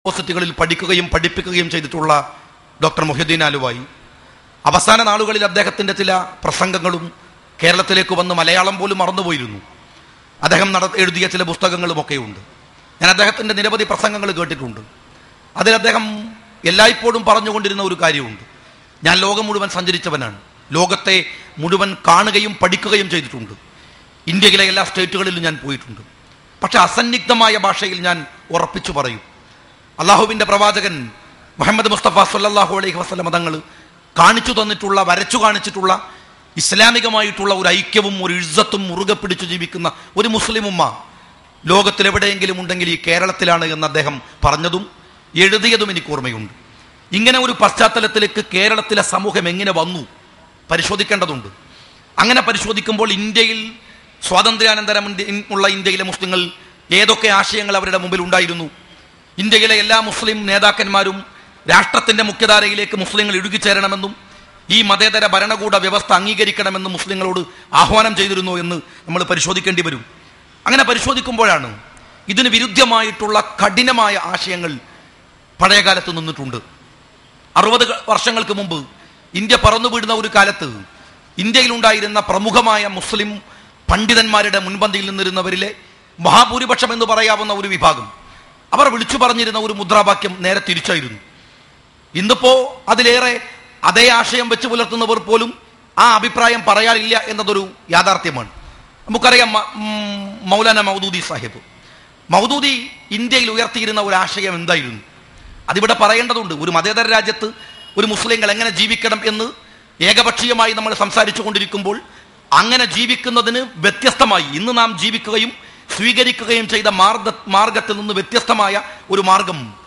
യൂണിവേഴ്സിറ്റികളിൽ പഠിക്കുകയും പഠിപ്പിക്കുകയും ചെയ്തിട്ടുള്ള ഡോക്ടർ മുഹ്യിദ്ദീൻ ആലുവായി അവസാന നാളുകളിൽ അദ്ദേഹത്തിൻ്റെ ചില പ്രസംഗങ്ങളും കേരളത്തിലേക്ക് വന്ന് മലയാളം പോലും മറന്നുപോയിരുന്നു. അദ്ദേഹം എഴുതിയ ചില പുസ്തകങ്ങളുമൊക്കെയുണ്ട്. ഞാൻ അദ്ദേഹത്തിൻ്റെ നിരവധി പ്രസംഗങ്ങൾ കേട്ടിട്ടുണ്ട്. അതിൽ അദ്ദേഹം എല്ലായ്പ്പോഴും പറഞ്ഞുകൊണ്ടിരുന്ന ഒരു കാര്യമുണ്ട്. ഞാൻ ലോകം മുഴുവൻ സഞ്ചരിച്ചവനാണ്, ലോകത്തെ മുഴുവൻ കാണുകയും പഠിക്കുകയും ചെയ്തിട്ടുണ്ട്, ഇന്ത്യയിലെ എല്ലാ സ്റ്റേറ്റുകളിലും ഞാൻ പോയിട്ടുണ്ട്. പക്ഷെ അസന്നിഗ്ധമായ ഭാഷയിൽ ഞാൻ ഉറപ്പിച്ചു പറയും, അള്ളാഹുവിൻ്റെ പ്രവാചകൻ മുഹമ്മദ് മുസ്തഫ സല്ലല്ലാഹു അലൈഹി വസല്ലം തങ്ങൾ കാണിച്ചു തന്നിട്ടുള്ള, വരച്ചു കാണിച്ചിട്ടുള്ള ഇസ്ലാമികമായിട്ടുള്ള ഒരു ഐക്യവും ഒരു ഇസ്സത്തും മുറുകെ പിടിച്ചു ജീവിക്കുന്ന ഒരു മുസ്ലിം ഉമ്മ ലോകത്തിലെവിടെയെങ്കിലും ഉണ്ടെങ്കിൽ ഈ കേരളത്തിലാണ് എന്ന് അദ്ദേഹം പറഞ്ഞതും എഴുതിയതും എനിക്ക് ഓർമ്മയുണ്ട്. ഇങ്ങനെ ഒരു പശ്ചാത്തലത്തിലേക്ക് കേരളത്തിലെ സമൂഹം എങ്ങനെ വന്നു പരിശോധിക്കേണ്ടതുണ്ട്. അങ്ങനെ പരിശോധിക്കുമ്പോൾ ഇന്ത്യയിൽ സ്വാതന്ത്ര്യാനന്തരം ഉള്ള ഇന്ത്യയിലെ മുസ്ലിങ്ങൾ ഏതൊക്കെ ആശയങ്ങൾ അവരുടെ മുമ്പിൽ ഉണ്ടായിരുന്നു? ഇന്ത്യയിലെ എല്ലാ മുസ്ലിം നേതാക്കന്മാരും രാഷ്ട്രത്തിൻ്റെ മുഖ്യധാരയിലേക്ക് മുസ്ലിങ്ങൾ ഇഴുകിച്ചേരണമെന്നും ഈ മതേതര ഭരണകൂട വ്യവസ്ഥ അംഗീകരിക്കണമെന്നും മുസ്ലിങ്ങളോട് ആഹ്വാനം ചെയ്തിരുന്നു എന്ന് നമ്മൾ പരിശോധിക്കേണ്ടി വരും. അങ്ങനെ പരിശോധിക്കുമ്പോഴാണ് ഇതിന് വിരുദ്ധമായിട്ടുള്ള കഠിനമായ ആശയങ്ങൾ പഴയകാലത്ത് നിന്നിട്ടുണ്ട്. 60 വർഷങ്ങൾക്ക് മുമ്പ് ഇന്ത്യ പറന്നു വീഴുന്ന ഒരു കാലത്ത് ഇന്ത്യയിലുണ്ടായിരുന്ന പ്രമുഖമായ മുസ്ലിം പണ്ഡിതന്മാരുടെ മുൻപന്തിയിൽ നിന്നിരുന്നവരിലെ മഹാഭൂരിപക്ഷം എന്ന് പറയാവുന്ന ഒരു വിഭാഗം അവർ വിളിച്ചു പറഞ്ഞിരുന്ന ഒരു മുദ്രാവാക്യം നേരെ തിരിച്ചായിരുന്നു. ഇന്നിപ്പോ അതിലേറെ അതേ ആശയം വെച്ച് പുലർത്തുന്നവർ പോലും ആ അഭിപ്രായം പറയാനില്ല എന്നതൊരു യാഥാർത്ഥ്യമാണ്. നമുക്കറിയാം, മൗലാന മൗദൂദി സാഹിബ്, മൗദൂദി ഇന്ത്യയിൽ ഉയർത്തിയിരുന്ന ഒരു ആശയം എന്തായിരുന്നു? അതിവിടെ പറയേണ്ടതുണ്ട്. ഒരു മതേതര രാജ്യത്ത് ഒരു മുസ്ലിങ്ങൾ എങ്ങനെ ജീവിക്കണം എന്ന് ഏകപക്ഷീയമായി നമ്മൾ സംസാരിച്ചു കൊണ്ടിരിക്കുമ്പോൾ അങ്ങനെ ജീവിക്കുന്നതിന് വ്യത്യസ്തമായി ഇന്ന് നാം ജീവിക്കുകയും സ്വീകരിക്കുകയും ചെയ്ത മാർഗത്തിൽ നിന്ന് വ്യത്യസ്തമായ ഒരു മാർഗം